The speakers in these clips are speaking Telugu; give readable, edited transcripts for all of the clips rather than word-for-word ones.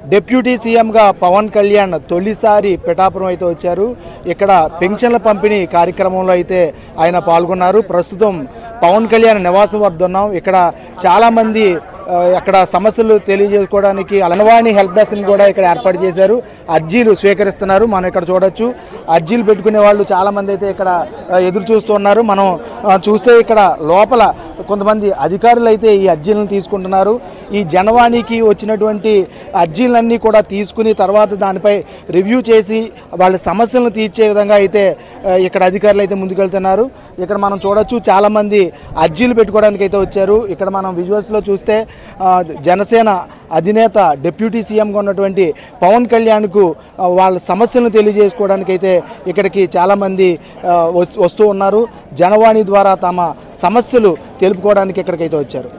డిప్యూటీ సీఎంగా పవన్ కళ్యాణ్ తొలిసారి పిఠాపురం అయితే వచ్చారు. ఇక్కడ పెన్షన్ల పంపిణీ కార్యక్రమంలో అయితే ఆయన పాల్గొన్నారు. ప్రస్తుతం పవన్ కళ్యాణ్ నివాసం వద్ద ఉన్నాం. ఇక్కడ చాలామంది అక్కడ సమస్యలు తెలియజేసుకోవడానికి అలనవాణి హెల్ప్ డెస్క్ని కూడా ఇక్కడ ఏర్పాటు చేశారు. అర్జీలు స్వీకరిస్తున్నారు. మనం ఇక్కడ చూడొచ్చు అర్జీలు పెట్టుకునే వాళ్ళు చాలామంది అయితే ఇక్కడ ఎదురు చూస్తున్నారు. మనం చూస్తే ఇక్కడ లోపల కొంతమంది అధికారులు అయితే ఈ అర్జీలను తీసుకుంటున్నారు. ఈ జనవాణికి వచ్చినటువంటి అర్జీలన్నీ కూడా తీసుకుని తర్వాత దానిపై రివ్యూ చేసి వాళ్ళ సమస్యలను తీర్చే విధంగా అయితే ఇక్కడ అధికారులు అయితే ముందుకెళ్తున్నారు. ఇక్కడ మనం చూడొచ్చు చాలామంది అర్జీలు పెట్టుకోవడానికి అయితే వచ్చారు. ఇక్కడ మనం విజువల్స్లో చూస్తే జనసేన అధినేత డిప్యూటీ సీఎంగా ఉన్నటువంటి పవన్ కళ్యాణ్కు వాళ్ళ సమస్యలను తెలియజేసుకోవడానికి అయితే ఇక్కడికి చాలామంది వస్తూ ఉన్నారు. జనవాణి ద్వారా తమ సమస్యలు తెలుపుకోవడానికి ఇక్కడికైతే వచ్చారు.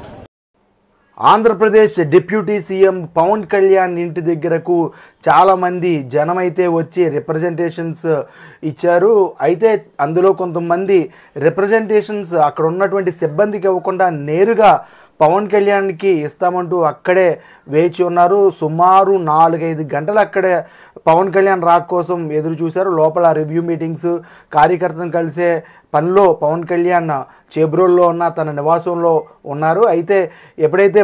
ఆంధ్రప్రదేశ్ డిప్యూటీ సీఎం పవన్ కళ్యాణ్ ఇంటి దగ్గరకు చాలామంది జనం అయితే వచ్చి రిప్రజెంటేషన్స్ ఇచ్చారు. అయితే అందులో కొంతమంది రిప్రజెంటేషన్స్ అక్కడ ఉన్నటువంటి సిబ్బందికి ఇవ్వకుండా నేరుగా పవన్ కళ్యాణ్కి ఇస్తామంటూ అక్కడే వేచి ఉన్నారు. సుమారు 4-5 గంటలు అక్కడే పవన్ కళ్యాణ్ రాక్ కోసం ఎదురు చూశారు. లోపల రివ్యూ మీటింగ్స్ కార్యకర్తలను కలిసే పనిలో పవన్ కళ్యాణ్ చేబ్రోల్లో ఉన్న తన నివాసంలో ఉన్నారు. అయితే ఎప్పుడైతే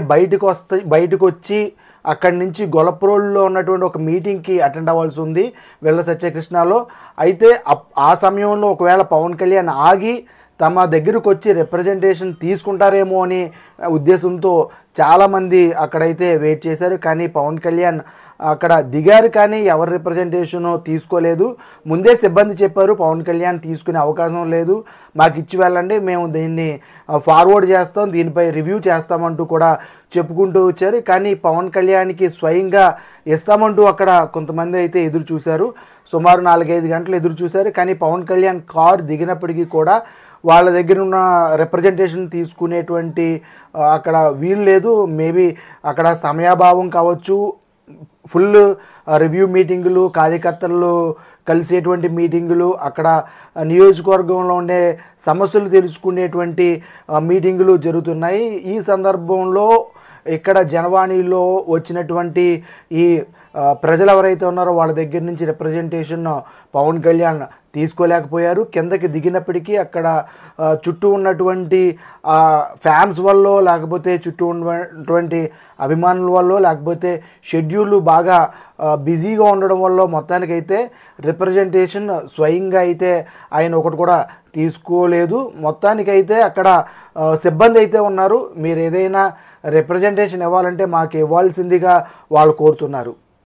బయటకు వచ్చి అక్కడి నుంచి గొలప్రోల్లో ఉన్నటువంటి ఒక మీటింగ్కి అటెండ్ అవ్వాల్సి ఉంది వెల్ల సత్యకృష్ణలో. అయితే ఆ సమయంలో ఒకవేళ పవన్ కళ్యాణ్ ఆగి తమ దగ్గరకు వచ్చి రిప్రజెంటేషన్ తీసుకుంటారేమో అని ఉద్దేశంతో చాలామంది అక్కడైతే వెయిట్ చేశారు. కానీ పవన్ కళ్యాణ్ అక్కడ దిగారు కానీ ఎవరి రిప్రజెంటేషన్ తీసుకోలేదు. ముందే సిబ్బంది చెప్పారు పవన్ కళ్యాణ్ తీసుకునే అవకాశం లేదు, మాకు ఇచ్చి వెళ్ళండి, మేము దీన్ని ఫార్వర్డ్ చేస్తాం, దీనిపై రివ్యూ చేస్తామంటూ కూడా చెప్పుకుంటూ వచ్చారు. కానీ పవన్ కళ్యాణ్కి స్వయంగా ఇస్తామంటూ అక్కడ కొంతమంది అయితే ఎదురు చూశారు. సుమారు 4-5 గంటలు ఎదురు చూశారు. కానీ పవన్ కళ్యాణ్ కారు దిగినప్పటికీ కూడా వాళ్ళ దగ్గర ఉన్న రిప్రజెంటేషన్ తీసుకునేటువంటి అక్కడ వీలు లేదు. మేబీ అక్కడ సమయాభావం కావచ్చు, ఫుల్ రివ్యూ మీటింగులు, కార్యకర్తలు కలిసేటువంటి మీటింగులు, అక్కడ నియోజకవర్గంలో ఉండే సమస్యలు తెలుసుకునేటువంటి మీటింగులు జరుగుతున్నాయి. ఈ సందర్భంలో ఇక్కడ జనవాణిలో వచ్చినటువంటి ఈ ప్రజలు ఎవరైతే ఉన్నారో వాళ్ళ దగ్గర నుంచి రిప్రజెంటేషన్ పవన్ కళ్యాణ్ తీసుకోలేకపోయారు. కిందకి దిగినప్పటికీ అక్కడ చుట్టూ ఉన్నటువంటి ఫ్యాన్స్ వల్ల, లేకపోతే చుట్టూ ఉన్నటువంటి అభిమానుల వల్ల, లేకపోతే షెడ్యూల్ బాగా బిజీగా ఉండడం వల్ల మొత్తానికైతే రిప్రజెంటేషన్ స్వయంగా అయితే ఆయన ఒకటి కూడా తీసుకోలేదు. మొత్తానికైతే అక్కడ సిబ్బంది అయితే ఉన్నారు, మీరు ఏదైనా రిప్రజెంటేషన్ ఇవ్వాలంటే మాకు ఇవ్వాల్సిందిగా వాళ్ళు కోరుతున్నారు.